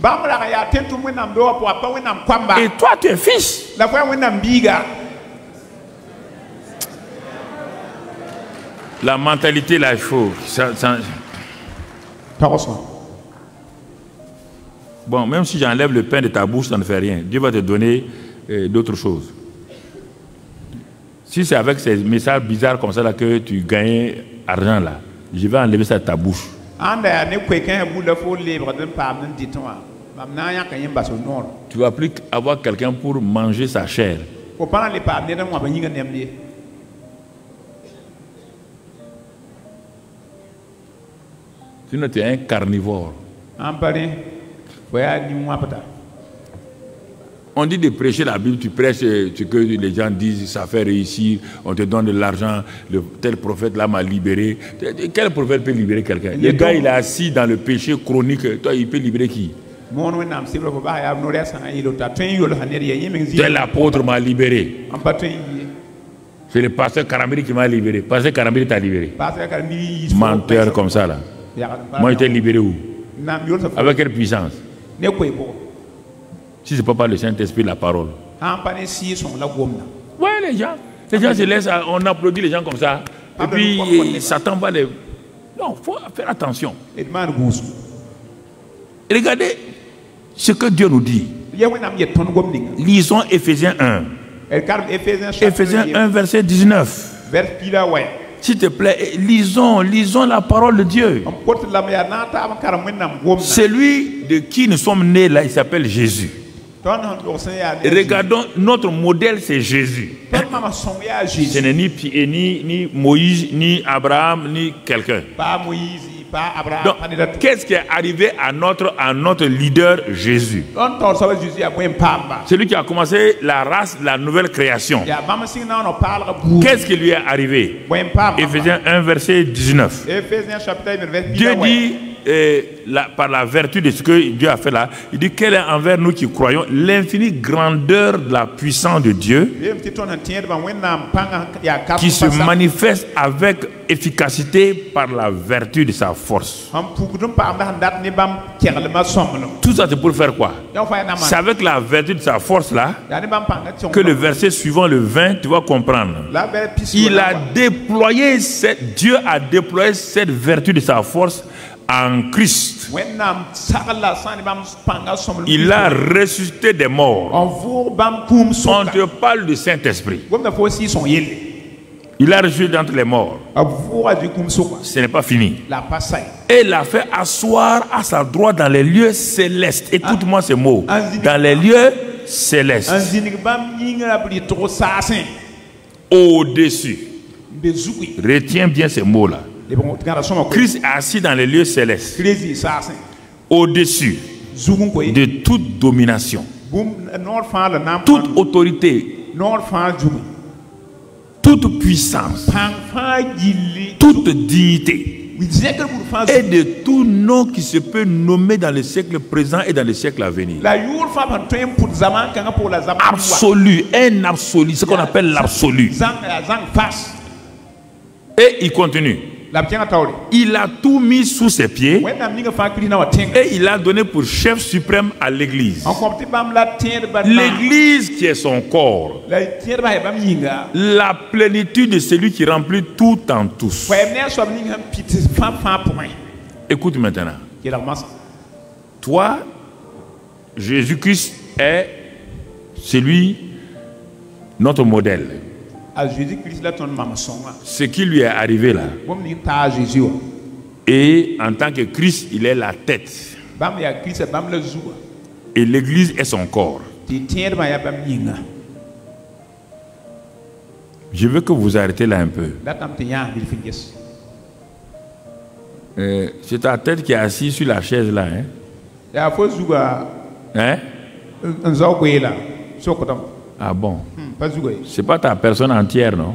Et toi, tu es fils. La mentalité là, il faut. Ça, ça... Bon, même si j'enlève le pain de ta bouche, ça ne fait rien. Dieu va te donner euh, d'autres choses. Si c'est avec ces messages bizarres comme ça là que tu gagnes argent là, je vais enlever ça de ta bouche. Tu vas plus avoir quelqu'un pour manger sa chair. Sinon tu es un carnivore. On dit de prêcher la Bible, tu prêches ce que les gens disent, ça fait réussir, on te donne de l'argent, tel prophète là m'a libéré. Quel prophète peut libérer quelqu'un? Le gars il est assis dans le péché chronique, toi il peut libérer qui? Tel apôtre m'a libéré. C'est le pasteur Karambiri qui m'a libéré. Pasteur Karambiri t'a libéré. Menteur comme ça là. Moi j'étais libéré où? Avec quelle puissance? Si ce n'est pas par le Saint-Esprit, la parole. Oui, les gens. Les gens se laissent, on applaudit les gens comme ça. Et puis, Satan va les... Non, il faut faire attention. Regardez ce que Dieu nous dit. Lisons Éphésiens un. Éphésiens un, verset dix-neuf. S'il te plaît, lisons, lisons la parole de Dieu. Celui de qui nous sommes nés là, il s'appelle Jésus. Regardons, notre modèle c'est Jésus. Ce n'est ni, ni, ni Moïse, ni Abraham, ni quelqu'un. Donc, qu'est-ce qui est arrivé à notre, à notre leader Jésus? Celui qui a commencé la race, la nouvelle création. Qu'est-ce qui lui est arrivé? Éphésiens un, verset dix-neuf. Dieu dit, euh, la, par la vertu de ce que Dieu a fait là, il dit quelle est envers nous qui croyons l'infinie grandeur de la puissance de Dieu qui se manifeste avec efficacité par la vertu de sa force. Tout ça c'est pour faire quoi? C'est avec la vertu de sa force là que le verset suivant, le vingt, tu vas comprendre. Il a déployé cette, Dieu a déployé cette vertu de sa force en Christ. Il a ressuscité des morts. On te parle du Saint-Esprit. Il a ressuscité entre les morts. Ce n'est pas fini. Et il l'a fait asseoir à sa droite dans les lieux célestes. Écoute-moi ces mots. Dans les lieux célestes. Au-dessus. Retiens bien ces mots-là. Christ est assis dans les lieux célestes, au-dessus de toute domination, toute autorité, toute puissance, toute dignité et de tout nom qui se peut nommer dans le siècle présent et dans le siècle à venir. Absolu, un absolu, ce qu'on appelle l'absolu. Et il continue. Il a tout mis sous ses pieds et il a donné pour chef suprême à l'église. L'église qui est son corps, la plénitude de celui qui remplit tout en tous. Écoute maintenant. Toi, Jésus-Christ est celui, notre modèle. Ce qui lui est arrivé là. Et en tant que Christ, il est la tête. Et l'église est son corps. Je veux que vous arrêtez là un peu. Euh, C'est ta tête qui est assise sur la chaise là. Hein? Hein? Ah bon? C'est pas ta personne entière, non?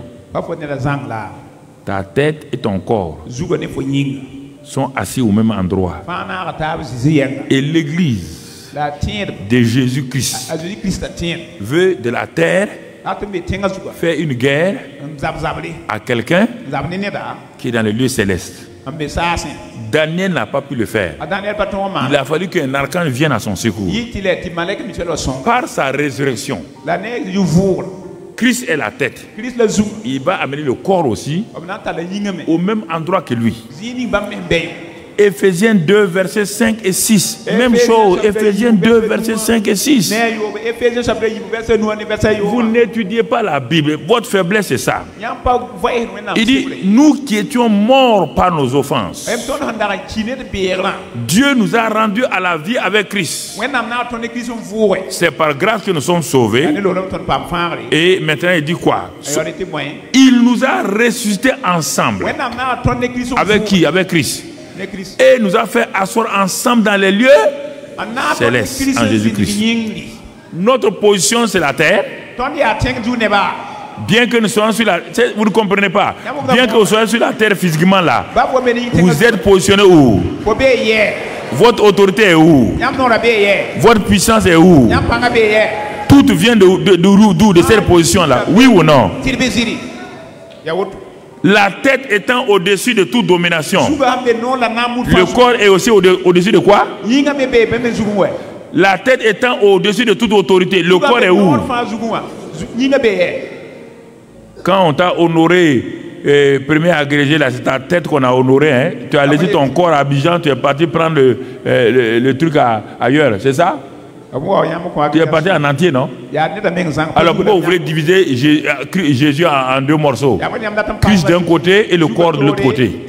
Ta tête et ton corps sont assis au même endroit. Et l'église de Jésus-Christ veut de la terre faire une guerre à quelqu'un qui est dans le lieu céleste. Daniel n'a pas pu le faire. Il a fallu qu'un archange vienne à son secours. Par sa résurrection, Christ est la tête. Il va amener le corps aussi au même endroit que lui. Éphésiens deux, versets cinq et six. Même chose, Éphésiens deux, versets cinq et six. Vous n'étudiez pas la Bible. Votre faiblesse, c'est ça. Il dit, nous qui étions morts par nos offenses, Dieu nous a rendus à la vie avec Christ. C'est par grâce que nous sommes sauvés. Et maintenant, il dit quoi? Il nous a ressuscités ensemble. Avec qui? Avec Christ. Et nous a fait asseoir ensemble dans les lieux célestes en Jésus-Christ. Notre position, c'est la terre. Bien que nous soyons sur la terre, vous ne comprenez pas. Bien que vous soyez sur la terre physiquement là, vous êtes positionné où? Votre autorité est où? Votre puissance est où? Tout vient de, de, de, de, de cette position là. Oui ou non? La tête étant au-dessus de toute domination. Le corps est aussi au-dessus de quoi? La tête étant au-dessus de toute autorité. Le corps est où? Quand on t'a honoré, eh, premier agrégé, là, c'est ta tête qu'on a honoré. Hein? Tu as laissé ton corps à Abidjan, tu es parti prendre le, eh, le, le truc à, ailleurs. C'est ça? Tu es parti en entier, non? Alors pourquoi vous voulez diviser Jésus en deux morceaux? Christ d'un côté et le corps de l'autre côté.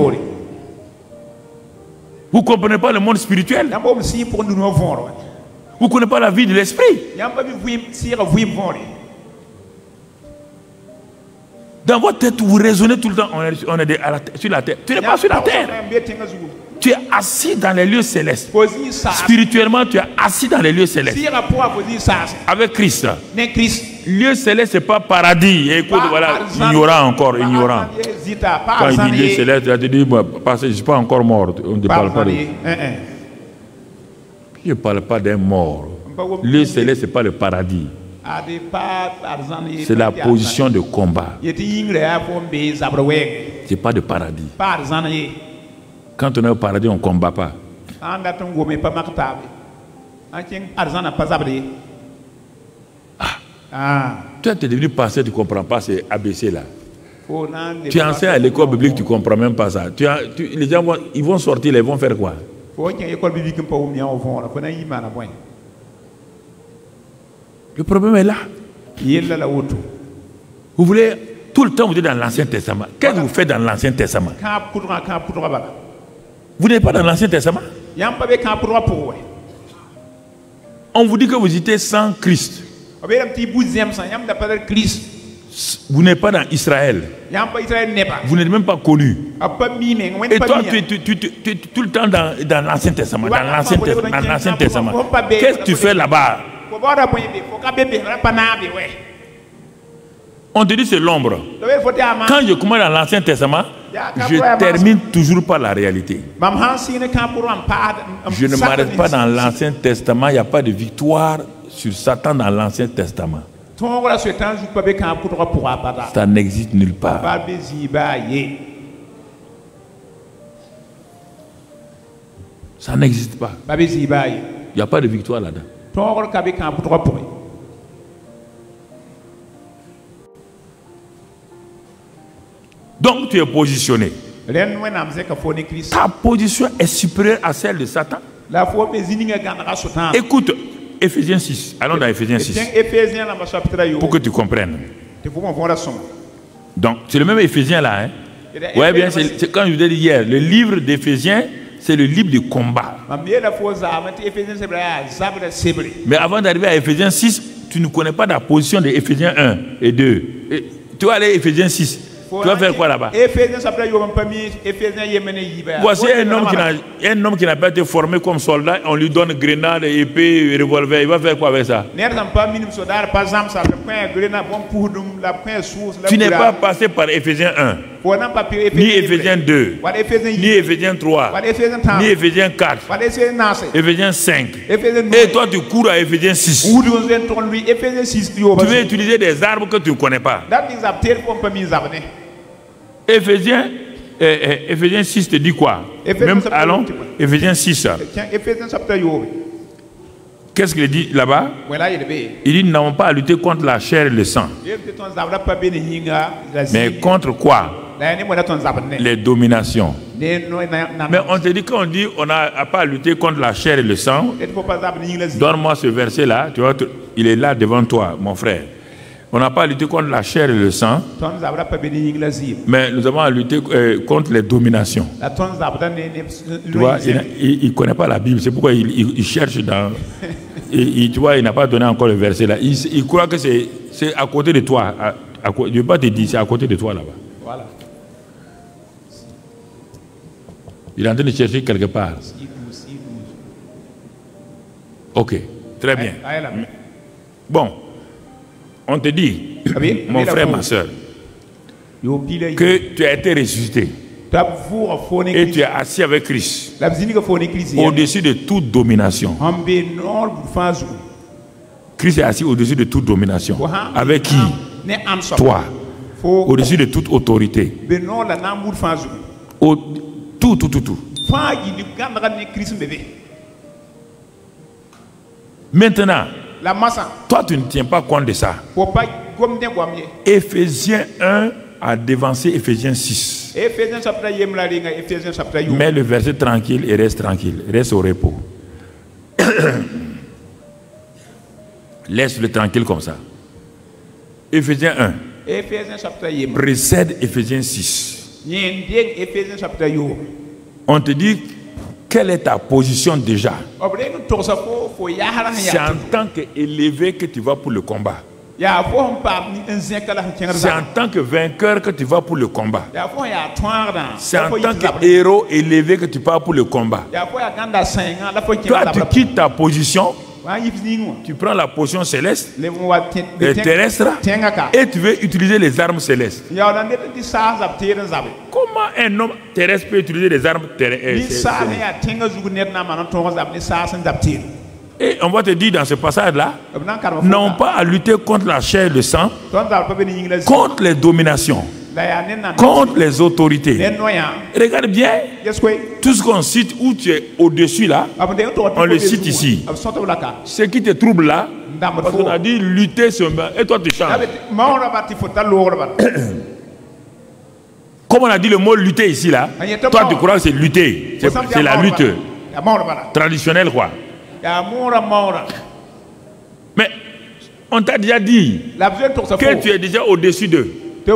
Vous ne comprenez pas le monde spirituel? Vous ne connaissez pas la vie de l'esprit? Dans votre tête, vous raisonnez tout le temps, on est, on est à la, sur la terre. Tu n'es pas sur la terre. Tu es assis dans les lieux célestes. Spirituellement, tu es assis dans les lieux célestes. Avec Christ. Lieu céleste, ce n'est pas paradis. Et écoute, voilà, ignorant encore, ignorant. Quand il dit lieu céleste, il te dit, je ne suis pas encore mort. On ne parle pas de... Je ne parle pas d'un mort. Lieu céleste, ce n'est pas le paradis. C'est la position de combat. Ce n'est pas de paradis. Quand on est au paradis, on ne combat pas. Ah. Toi, tu es devenu pasteur, tu ne comprends pas ces A B C là. Tu enseignes à l'école biblique, tu ne comprends même pas ça. Tu as, tu, les gens vont, ils vont sortir, ils vont faire quoi? Le problème est là. Vous voulez tout le temps vous êtes dans l'Ancien Testament. Qu'est-ce que vous faites dans l'Ancien Testament? Vous n'êtes pas dans l'Ancien Testament? On vous dit que vous étiez sans Christ. Vous n'êtes pas dans Israël. Vous n'êtes même pas connu. Et toi, tu es, tu, tu, tu, tu, tout le temps dans, dans l'Ancien Testament. Dans l'Ancien Testament. Qu'est-ce que tu fais là-bas? On te dit c'est l'ombre. Quand je commence dans l'Ancien Testament, je termine toujours par la réalité. Je ne m'arrête pas dans l'Ancien Testament. Il n'y a pas de victoire sur Satan dans l'Ancien Testament. Ça n'existe nulle part. Ça n'existe pas. Il n'y a pas de victoire là-dedans. Donc tu es positionné. Ta position est supérieure à celle de Satan. Écoute, Éphésiens six. Allons dans Éphésiens six. Pour que tu comprennes. Donc, c'est le même Éphésiens là. Hein? Ouais, bien, c'est quand je vous ai dit hier, le livre d'Éphésiens, c'est le livre de combat. Mais avant d'arriver à Éphésiens six, tu ne connais pas la position de Éphésiens un et deux. Et tu vas aller à Éphésiens six. Tu vas faire quoi là-bas? Voici un homme qui n'a un homme qui n'a pas été formé comme soldat, on lui donne grenade, épée, revolver. Il va faire quoi avec ça? Tu n'es pas passé par Éphésiens un, ni Éphésiens deux, ni Éphésiens trois, ni Éphésiens quatre, Éphésiens cinq. Et toi tu cours à Éphésiens six. Tu veux utiliser des armes que tu ne connais pas. Éphésiens, euh, euh, Éphésiens six te dit quoi? Même, allons, Éphésiens six. Qu'est-ce qu'il dit là-bas? Il dit, nous n'avons pas à lutter contre la chair et le sang. Mais contre quoi? Les dominations. Mais on te dit, quand on dit on n'a pas à lutter contre la chair et le sang, donne-moi ce verset-là, tu vois, il est là devant toi, mon frère. On n'a pas à lutter contre la chair et le sang, mais nous avons à lutter euh, contre les dominations. Tu vois, il ne connaît pas la Bible, c'est pourquoi il, il, il cherche dans... il, tu vois, il n'a pas donné encore le verset là. Il, il croit que c'est à côté de toi. À, à, je ne vais pas te dire, c'est à côté de toi là-bas. Voilà. Il est en train de chercher quelque part. Ok, très bien. Bon. On te dit, mon frère, ma soeur, que tu as été ressuscité et tu es assis avec Christ au-dessus de toute domination. Christ est assis au-dessus de toute domination. Avec qui? Toi. Au-dessus de toute autorité. Au, tout, tout, tout, tout. Maintenant, toi, tu ne tiens pas compte de ça. Éphésiens un a dévancé Éphésiens six. Mais le verset tranquille et reste tranquille. Reste au repos. Laisse-le tranquille comme ça. Éphésiens un précède Éphésiens six. On te dit, quelle est ta position déjà? C'est en tant qu'élevé que tu vas pour le combat. C'est en tant que vainqueur que tu vas pour le combat. C'est en tant que héros élevé que tu pars pour le combat. Toi, tu quittes ta position. Tu prends la position céleste, et terrestre, et tu veux utiliser les armes célestes. Comment un homme terrestre peut utiliser les armes célestes? Et on va te dire dans ce passage-là, non pas à lutter contre la chair et le sang, contre les dominations, contre les autorités. Regarde bien, tout ce qu'on cite où tu es au-dessus là, on le cite ici. Ce qui te trouble là, parce qu'on a dit lutter sur... Et toi tu changes. Comme on a dit le mot lutter ici là, toi tu crois que c'est lutter. C'est la lutte traditionnelle quoi. Mais on t'a déjà dit que tu es déjà au-dessus d'eux.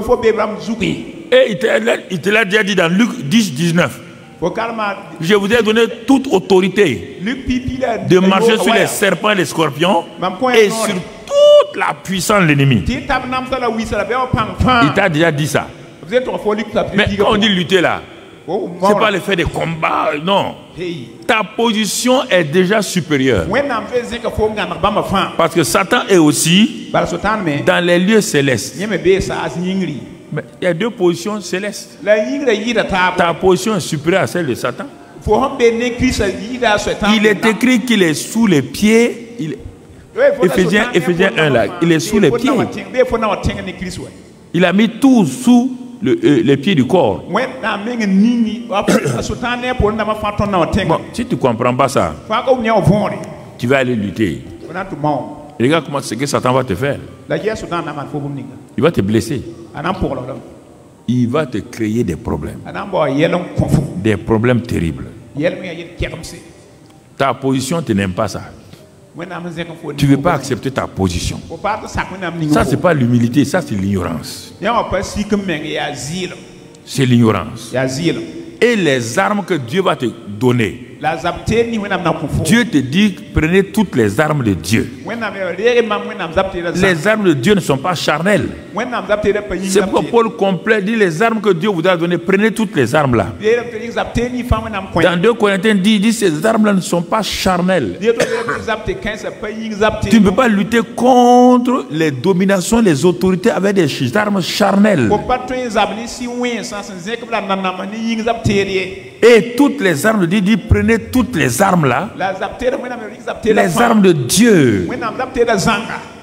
Et il te l'a déjà dit dans Luc dix, dix-neuf. Je vous ai donné toute autorité de marcher sur les serpents et les scorpions et sur toute la puissance de l'ennemi. Il t'a déjà dit ça. Mais quand on dit lutter là, C'est pas le fait de combat, non. Ta position est déjà supérieure. Parce que Satan est aussi dans les lieux célestes. Mais il y a deux positions célestes. Ta position est supérieure à celle de Satan. Il est écrit qu'il est sous les pieds. Il... Éphésiens, Éphésiens un là, il est sous les pieds. Il a mis tout sous le, euh, les pieds du corps. Bon, si tu ne comprends pas ça, tu vas aller lutter. Regarde comment ce que Satan va te faire. Il va te blesser. Il va te créer des problèmes. Des problèmes terribles. Ta position, tu n'aimes pas ça. Tu ne veux pas accepter ta position. Ça, ce n'est pas l'humilité, ça, c'est l'ignorance. C'est l'ignorance. Et les armes que Dieu va te donner. Dieu te dit, prenez toutes les armes de Dieu. Les armes de Dieu ne sont pas charnelles. C'est pourquoi Paul complète, dit les armes que Dieu vous a données, prenez toutes les armes là. Dans deux Corinthiens, dit, dit ces armes là ne sont pas charnelles. Tu ne peux pas lutter contre les dominations, les autorités avec des armes charnelles. Et toutes les armes, dit, dit prenez toutes les armes là, les armes de Dieu.